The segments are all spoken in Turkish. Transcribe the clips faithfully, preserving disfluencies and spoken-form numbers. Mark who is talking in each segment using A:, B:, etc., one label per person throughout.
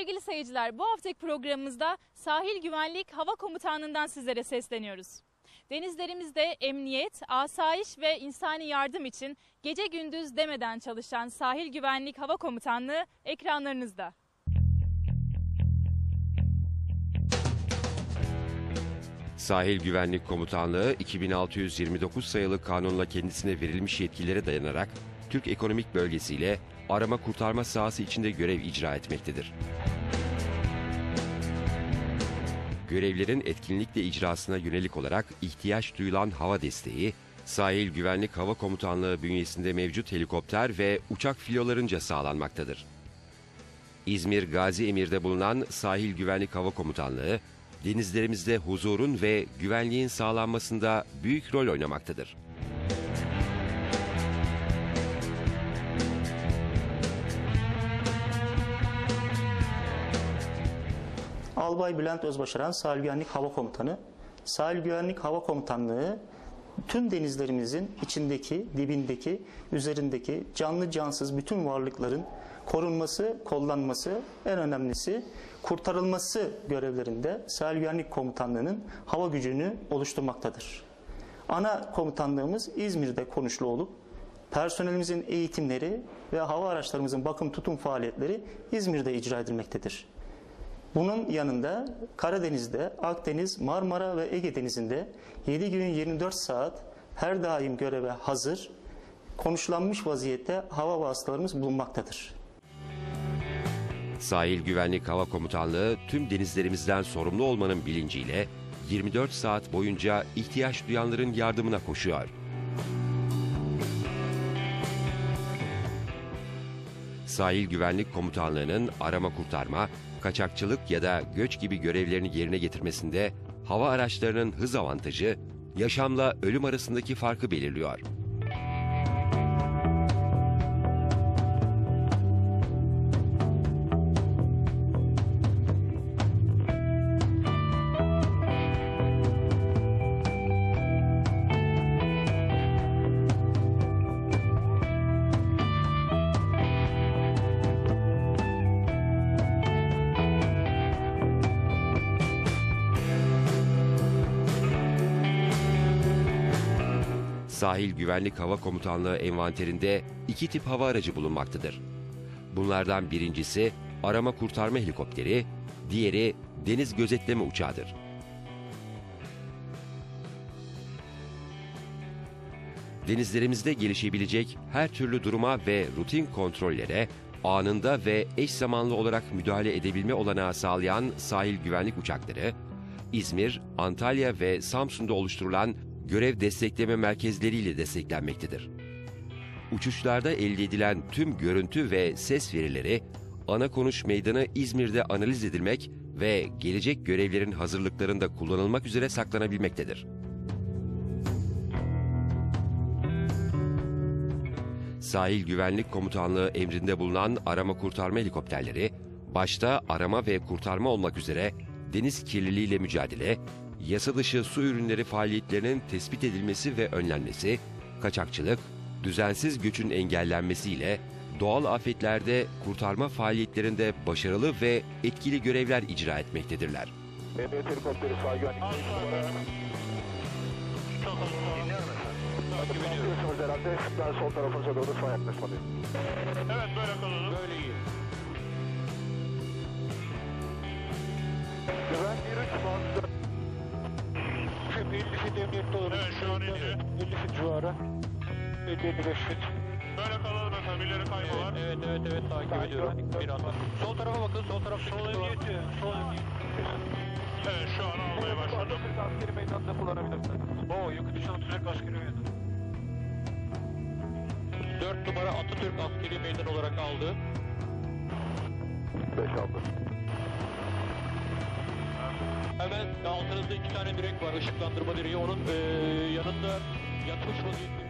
A: Sevgili seyirciler, bu haftaki programımızda Sahil Güvenlik Hava Komutanlığı'ndan sizlere sesleniyoruz. Denizlerimizde emniyet, asayiş ve insani yardım için gece gündüz demeden çalışan Sahil Güvenlik Hava Komutanlığı ekranlarınızda.
B: Sahil Güvenlik Komutanlığı iki bin altı yüz yirmi dokuz sayılı kanunla kendisine verilmiş yetkilere dayanarak Türk Ekonomik Bölgesi ile arama kurtarma sahası içinde görev icra etmektedir. Görevlerin etkinlikle icrasına yönelik olarak ihtiyaç duyulan hava desteği, Sahil Güvenlik Hava Komutanlığı bünyesinde mevcut helikopter ve uçak filolarınca sağlanmaktadır. İzmir Gazi Emir'de bulunan Sahil Güvenlik Hava Komutanlığı, denizlerimizde huzurun ve güvenliğin sağlanmasında büyük rol oynamaktadır.
C: Albay Bülent Özbaşaran, Sahil Güvenlik Hava Komutanı. Sahil Güvenlik Hava Komutanlığı tüm denizlerimizin içindeki, dibindeki, üzerindeki canlı cansız bütün varlıkların korunması, kollanması, en önemlisi kurtarılması görevlerinde Sahil Güvenlik Komutanlığı'nın hava gücünü oluşturmaktadır. Ana komutanlığımız İzmir'de konuşlu olup personelimizin eğitimleri ve hava araçlarımızın bakım tutum faaliyetleri İzmir'de icra edilmektedir. Bunun yanında Karadeniz'de, Akdeniz, Marmara ve Ege Denizi'nde yedi gün yirmi dört saat her daim göreve hazır, konuşlanmış vaziyette hava vasıtalarımız bulunmaktadır.
B: Sahil Güvenlik Hava Komutanlığı tüm denizlerimizden sorumlu olmanın bilinciyle yirmi dört saat boyunca ihtiyaç duyanların yardımına koşuyor. Sahil Güvenlik Komutanlığı'nın arama kurtarma, kaçakçılık ya da göç gibi görevlerini yerine getirmesinde hava araçlarının hız avantajı, yaşamla ölüm arasındaki farkı belirliyor. Sahil Güvenlik Hava Komutanlığı envanterinde iki tip hava aracı bulunmaktadır. Bunlardan birincisi arama kurtarma helikopteri, diğeri deniz gözetleme uçağıdır. Denizlerimizde gelişebilecek her türlü duruma ve rutin kontrollere anında ve eş zamanlı olarak müdahale edebilme olanağı sağlayan sahil güvenlik uçakları, İzmir, Antalya ve Samsun'da oluşturulan görev destekleme merkezleriyle desteklenmektedir. Uçuşlarda elde edilen tüm görüntü ve ses verileri ana konuş meydanı İzmir'de analiz edilmek ve gelecek görevlerin hazırlıklarında kullanılmak üzere saklanabilmektedir. Sahil Güvenlik Komutanlığı emrinde bulunan arama kurtarma helikopterleri, başta arama ve kurtarma olmak üzere deniz kirliliğiyle mücadele, yasa dışı su ürünleri faaliyetlerinin tespit edilmesi ve önlenmesi, kaçakçılık, düzensiz göçün engellenmesiyle doğal afetlerde kurtarma faaliyetlerinde başarılı ve etkili görevler icra etmektedirler.
D: Emniyet helikopteri sahil güvenlik takip ediyorsunuz herhalde. Ben sol tarafınıza doğru sağ yaklaşmalıyım.
E: Evet, böyle kalalım. Böyle iyi.
D: Güven bir üç bazı. elli fit emniyette olur.
E: Evet, şu an iniyor.
D: elli fit civarı. elli elli beş fit.
E: Böyle kalalım efendim. Birileri kayma var.
F: Evet, evet, evet. Takip ediyorum. Bir anda. Sol tarafa bakın. Sol tarafta
E: Sol
F: kimse var.
E: emniyeti. Sol emniyeti. Evet, şu an almaya başladım.
D: Askeri meydanında kullanabilirsiniz.
E: Oo, yakıt düşen sürekli askeri meydan.
F: dört numara Atatürk Askeri Meydan olarak aldı.
D: beş aldı.
F: Hemen altınızda iki tane direk var. Işıklandırma direği. Onun ee, yanında yatmış vaziyette.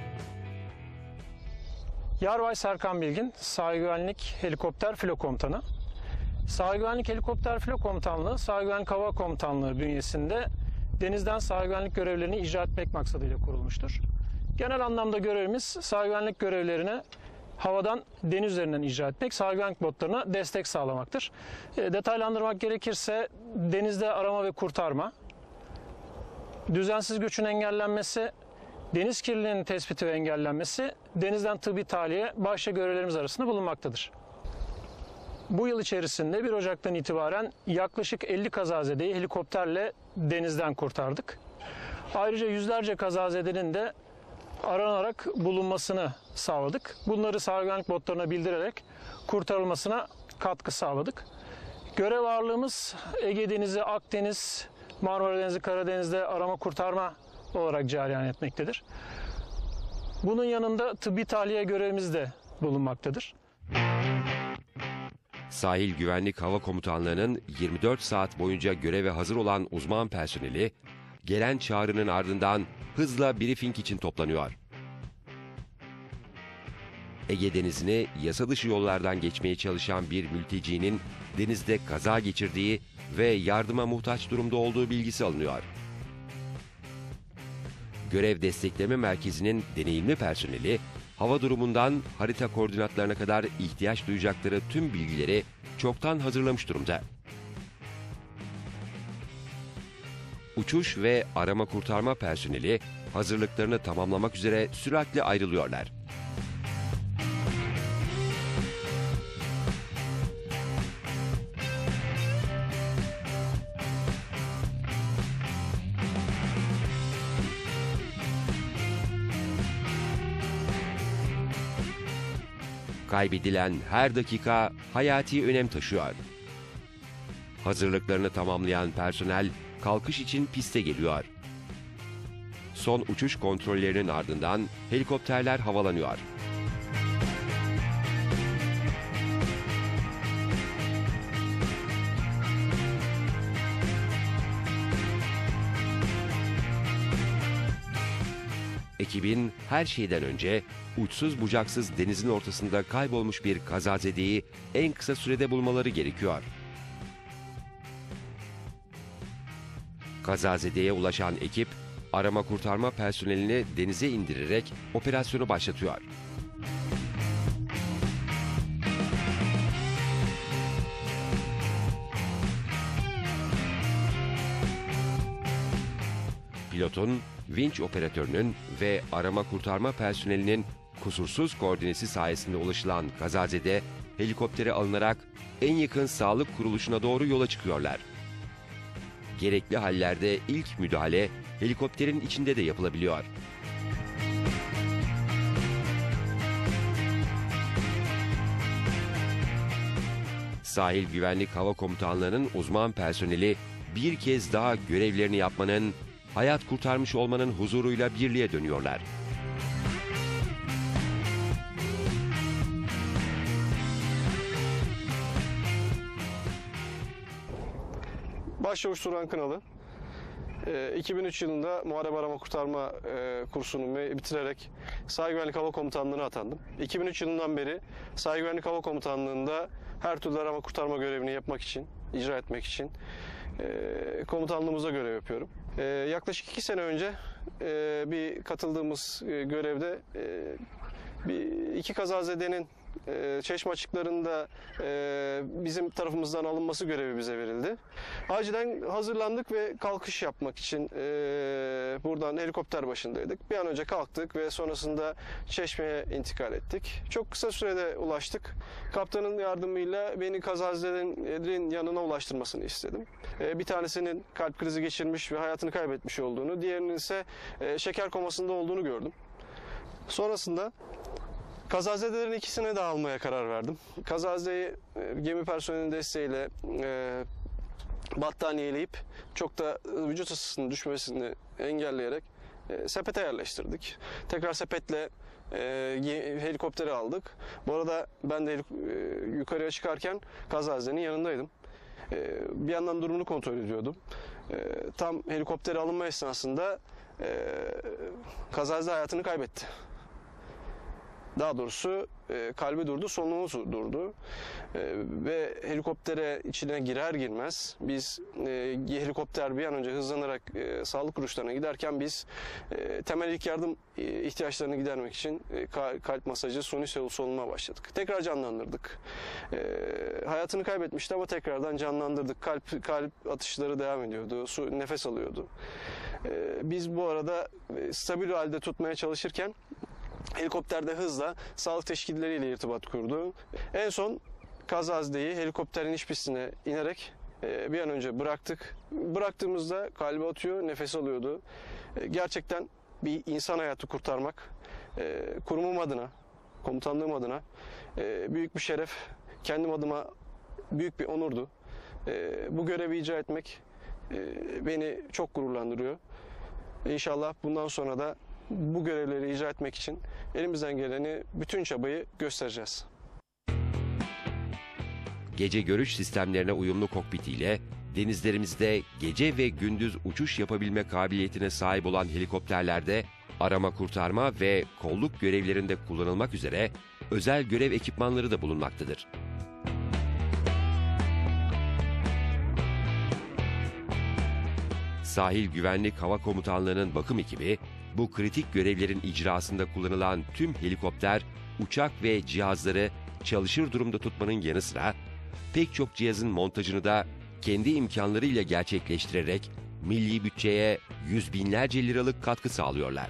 G: Yarbay Serkan Bilgin, Sahil Güvenlik Helikopter Filo Komutanı. Sahil Güvenlik Helikopter Filo Komutanlığı, Sahil Güvenlik Hava Komutanlığı bünyesinde denizden sahil güvenlik görevlerini icra etmek maksadıyla kurulmuştur. Genel anlamda görevimiz sahil güvenlik görevlerini havadan deniz üzerinden icra etmek, sahil güvenlik botlarına destek sağlamaktır. E, detaylandırmak gerekirse denizde arama ve kurtarma, düzensiz göçün engellenmesi, deniz kirliliğinin tespiti ve engellenmesi, denizden tıbbi tahliye başta görevlerimiz arasında bulunmaktadır. Bu yıl içerisinde bir Ocak'tan itibaren yaklaşık elli kazazedeyi helikopterle denizden kurtardık. Ayrıca yüzlerce kazazedenin de aranarak bulunmasını sağladık. Bunları sahil güvenlik botlarına bildirerek kurtarılmasına katkı sağladık. Görev ağırlığımız Ege Denizi, Akdeniz, Marmara Denizi, Karadeniz'de arama kurtarma olarak cereyan etmektedir. Bunun yanında tıbbi tahliye görevimiz de bulunmaktadır.
B: Sahil Güvenlik Hava Komutanlığı'nın yirmi dört saat boyunca göreve hazır olan uzman personeli, gelen çağrının ardından hızla briefing için toplanıyor. Ege Denizi'ni yasa dışı yollardan geçmeye çalışan bir mültecinin denizde kaza geçirdiği ve yardıma muhtaç durumda olduğu bilgisi alınıyor. Görev Destekleme Merkezi'nin deneyimli personeli, hava durumundan harita koordinatlarına kadar ihtiyaç duyacakları tüm bilgileri çoktan hazırlamış durumda. Uçuş ve arama kurtarma personeli hazırlıklarını tamamlamak üzere süratle ayrılıyorlar. Kaybedilen her dakika hayati önem taşıyor. Hazırlıklarını tamamlayan personel kalkış için piste geliyor. Son uçuş kontrollerinin ardından helikopterler havalanıyor. Ekibin her şeyden önce uçsuz bucaksız denizin ortasında kaybolmuş bir kazazedeyi en kısa sürede bulmaları gerekiyor. Kazazedeye ulaşan ekip, arama kurtarma personelini denize indirerek operasyonu başlatıyor. Pilotun, vinç operatörünün ve arama kurtarma personelinin kusursuz koordinesi sayesinde ulaşılan kazazede helikoptere alınarak en yakın sağlık kuruluşuna doğru yola çıkıyorlar. Gerekli hallerde ilk müdahale helikopterin içinde de yapılabiliyor. Sahil Güvenlik Hava Komutanlığı'nın uzman personeli bir kez daha görevlerini yapmanın, hayat kurtarmış olmanın huzuruyla birliğe dönüyorlar.
H: Başçavuş Turan Kınalı. iki bin üç yılında Muharebe Arama Kurtarma kursunu bitirerek Sahil Güvenlik Hava Komutanlığı'na atandım. iki bin üç yılından beri Sahil Güvenlik Hava Komutanlığı'nda her türlü arama kurtarma görevini yapmak için, icra etmek için komutanlığımıza görev yapıyorum. Yaklaşık iki sene önce bir katıldığımız görevde bir iki kazazedenin Çeşme açıklarında bizim tarafımızdan alınması görevi bize verildi. Acilen hazırlandık ve kalkış yapmak için buradan helikopter başındaydık. Bir an önce kalktık ve sonrasında Çeşme'ye intikal ettik. Çok kısa sürede ulaştık. Kaptanın yardımıyla beni kazazedelerin yanına ulaştırmasını istedim. Bir tanesinin kalp krizi geçirmiş ve hayatını kaybetmiş olduğunu, diğerinin ise şeker komasında olduğunu gördüm. Sonrasında kazazedelerin ikisine de almaya karar verdim. Kazazedeyi gemi personelinin desteğiyle e, battaniyeleyip çok da vücut ısısının düşmesini engelleyerek e, sepete yerleştirdik. Tekrar sepetle e, helikopteri aldık. Bu arada ben de e, yukarıya çıkarken kazazedenin yanındaydım. E, bir yandan durumunu kontrol ediyordum. E, tam helikopteri alınma esnasında e, kazazede hayatını kaybetti. Daha doğrusu e, kalbi durdu, solunumu durdu. E, ve helikoptere içine girer girmez biz e, helikopter bir an önce hızlanarak e, sağlık kuruluşlarına giderken biz e, temel ilk yardım e, ihtiyaçlarını gidermek için e, kalp masajı, suni solunuma başladık. Tekrar canlandırdık. E, hayatını kaybetmişti ama tekrardan canlandırdık. Kalp kalp atışları devam ediyordu, su, nefes alıyordu. E, biz bu arada e, stabil halde tutmaya çalışırken helikopterde hızla sağlık teşkilleriyle irtibat kurdu. En son Kazazde'yi helikopterin iç pistine inerek e, bir an önce bıraktık. Bıraktığımızda kalbi atıyor, nefes alıyordu. E, gerçekten bir insan hayatı kurtarmak, e, kurumum adına, komutanlığım adına e, büyük bir şeref, kendim adıma büyük bir onurdu. E, bu görevi icra etmek e, beni çok gururlandırıyor. İnşallah bundan sonra da bu görevleri icra etmek için elimizden geleni, bütün çabayı göstereceğiz.
B: Gece görüş sistemlerine uyumlu kokpitiyle denizlerimizde gece ve gündüz uçuş yapabilme kabiliyetine sahip olan helikopterlerde arama kurtarma ve kolluk görevlerinde kullanılmak üzere özel görev ekipmanları da bulunmaktadır. Sahil Güvenlik Hava Komutanlığı'nın bakım ekibi, bu kritik görevlerin icrasında kullanılan tüm helikopter, uçak ve cihazları çalışır durumda tutmanın yanı sıra pek çok cihazın montajını da kendi imkanlarıyla gerçekleştirerek milli bütçeye yüz binlerce liralık katkı sağlıyorlar.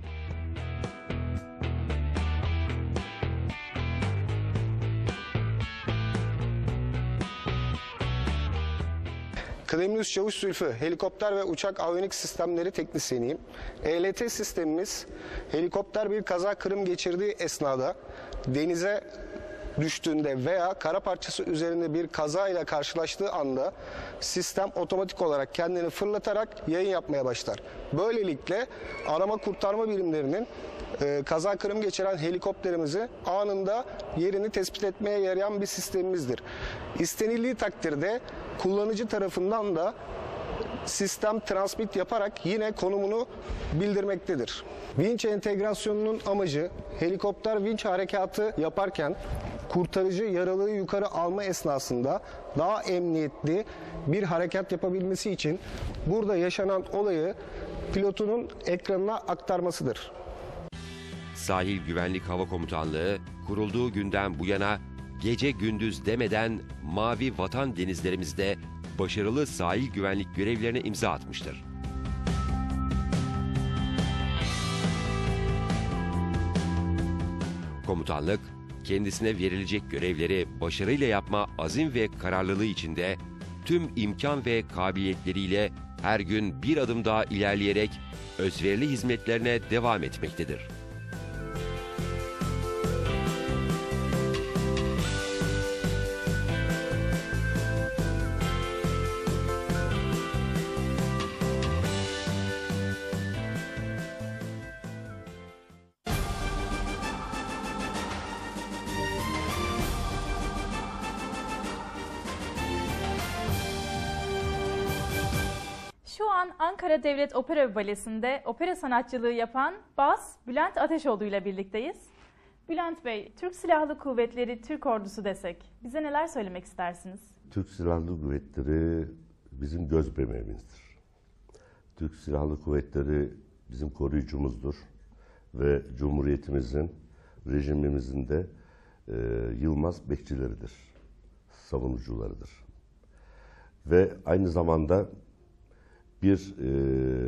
I: Kıdemli Üst Çavuş Zülfü, helikopter ve uçak aviyonik sistemleri teknisyeniyim. E L T sistemimiz, helikopter bir kaza kırım geçirdiği esnada denize düştüğünde veya kara parçası üzerinde bir kaza ile karşılaştığı anda sistem otomatik olarak kendini fırlatarak yayın yapmaya başlar. Böylelikle arama kurtarma birimlerinin e, kaza kırım geçiren helikopterimizi anında yerini tespit etmeye yarayan bir sistemimizdir. İstenildiği takdirde kullanıcı tarafından da sistem transmit yaparak yine konumunu bildirmektedir. Vinç entegrasyonunun amacı helikopter vinç harekatı yaparken kurtarıcı yaralıyı yukarı alma esnasında daha emniyetli bir harekat yapabilmesi için burada yaşanan olayı pilotunun ekranına aktarmasıdır.
B: Sahil Güvenlik Hava Komutanlığı kurulduğu günden bu yana gece gündüz demeden mavi vatan denizlerimizde başarılı sahil güvenlik görevlerine imza atmıştır. Komutanlık, kendisine verilecek görevleri başarıyla yapma azim ve kararlılığı içinde tüm imkan ve kabiliyetleriyle her gün bir adım daha ilerleyerek özverili hizmetlerine devam etmektedir.
A: Şu an Ankara Devlet Opera ve Balesi'nde opera sanatçılığı yapan Bas Bülent Ateşoğlu ile birlikteyiz. Bülent Bey, Türk Silahlı Kuvvetleri, Türk Ordusu desek bize neler söylemek istersiniz?
J: Türk Silahlı Kuvvetleri bizim göz bebeğimizdir. Türk Silahlı Kuvvetleri bizim koruyucumuzdur ve Cumhuriyetimizin, rejimimizin de e, yılmaz bekçileridir, savunucularıdır. Ve aynı zamanda bir e,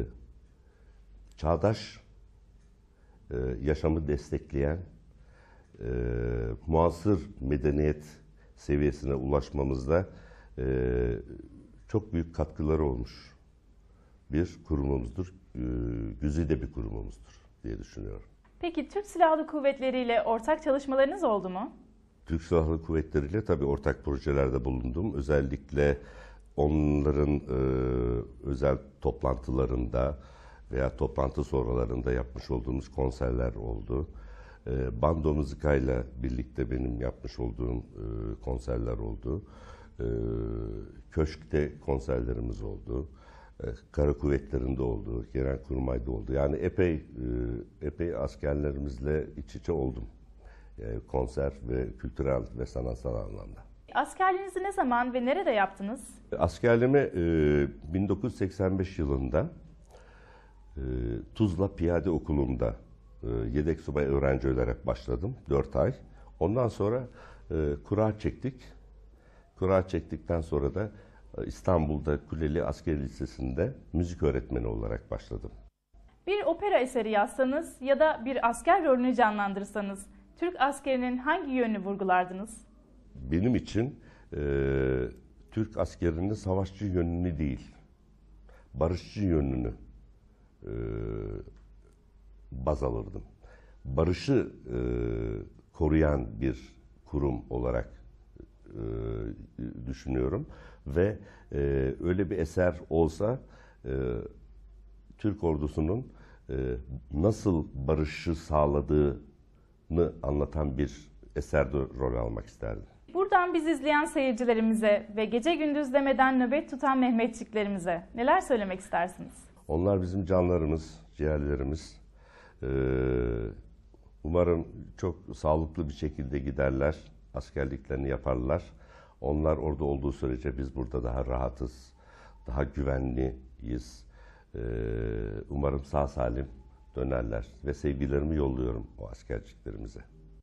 J: çağdaş e, yaşamı destekleyen, e, muasır medeniyet seviyesine ulaşmamızda e, çok büyük katkıları olmuş bir kurumumuzdur. E, güzide bir kurumumuzdur diye düşünüyorum.
A: Peki Türk Silahlı Kuvvetleri ile ortak çalışmalarınız oldu mu?
J: Türk Silahlı Kuvvetleri ile tabii ortak projelerde bulundum. Özellikle onların e, özel toplantılarında veya toplantı sonralarında yapmış olduğumuz konserler oldu. E, Bando Muzika ile birlikte benim yapmış olduğum e, konserler oldu. E, Köşk'te konserlerimiz oldu. E, Kara Kuvvetleri'nde oldu, Genelkurmay'da oldu. Yani epey e, epey askerlerimizle iç içe oldum. E, konser ve kültürel ve sanatsal anlamda.
A: Askerliğinizi ne zaman ve nerede yaptınız?
J: Askerliğimi e, bin dokuz yüz seksen beş yılında e, Tuzla Piyade Okulu'nda e, yedek subay öğrenci olarak başladım. dört ay. Ondan sonra e, kura çektik. Kura çektikten sonra da e, İstanbul'da Kuleli Askeri Lisesi'nde müzik öğretmeni olarak başladım.
A: Bir opera eseri yazsanız ya da bir asker rolünü canlandırsanız Türk askerinin hangi yönünü vurgulardınız?
J: Benim için e, Türk askerinin savaşçı yönünü değil, barışçı yönünü e, baz alırdım. Barışı e, koruyan bir kurum olarak e, düşünüyorum ve e, öyle bir eser olsa e, Türk ordusunun e, nasıl barışı sağladığını anlatan bir eserde rol almak isterdim.
A: Buradan biz izleyen seyircilerimize ve gece gündüz demeden nöbet tutan Mehmetçiklerimize neler söylemek istersiniz?
J: Onlar bizim canlarımız, ciğerlerimiz. Ee, umarım çok sağlıklı bir şekilde giderler, askerliklerini yaparlar. Onlar orada olduğu sürece biz burada daha rahatız, daha güvenliyiz. Ee, umarım sağ salim dönerler ve sevgilerimi yolluyorum o askerciklerimize.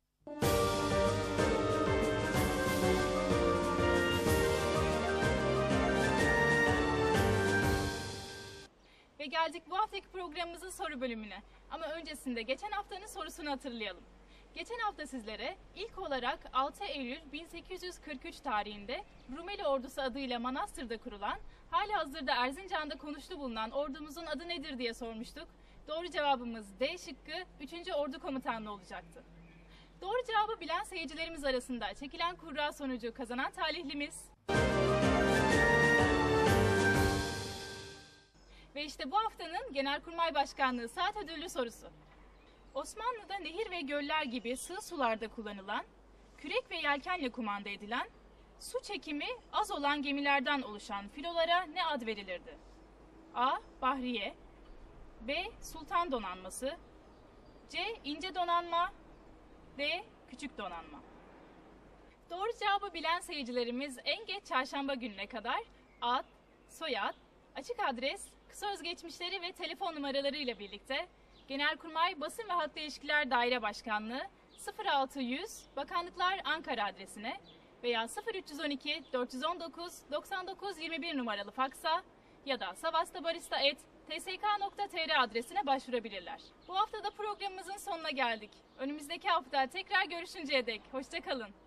A: Ve geldik bu haftaki programımızın soru bölümüne. Ama öncesinde geçen haftanın sorusunu hatırlayalım. Geçen hafta sizlere ilk olarak altı Eylül bin sekiz yüz kırk üç tarihinde Rumeli Ordusu adıyla Manastır'da kurulan, halihazırda Erzincan'da konuşlu bulunan ordumuzun adı nedir diye sormuştuk. Doğru cevabımız D şıkkı üçüncü Ordu Komutanlığı olacaktı. Doğru cevabı bilen seyircilerimiz arasında çekilen kura sonucu kazanan talihlimiz... Ve işte bu haftanın Genelkurmay Başkanlığı saat ödüllü sorusu. Osmanlı'da nehir ve göller gibi sığ sularda kullanılan, kürek ve yelkenle kumanda edilen, su çekimi az olan gemilerden oluşan filolara ne ad verilirdi? A. Bahriye, B. Sultan donanması, C. İnce donanma, D. Küçük donanma. Doğru cevabı bilen seyircilerimiz en geç çarşamba gününe kadar ad, soyad, açık adres, kısa özgeçmişleri ve telefon numaraları ile birlikte Genelkurmay Basın ve Halkla İlişkiler Daire Başkanlığı sıfır altı yüz Bakanlıklar Ankara adresine veya sıfır üç yüz on iki dört yüz on dokuz doksan dokuz yirmi bir numaralı faksa ya da savastabarista at t s k nokta t r adresine başvurabilirler. Bu hafta da programımızın sonuna geldik. Önümüzdeki hafta tekrar görüşünceye dek hoşça kalın.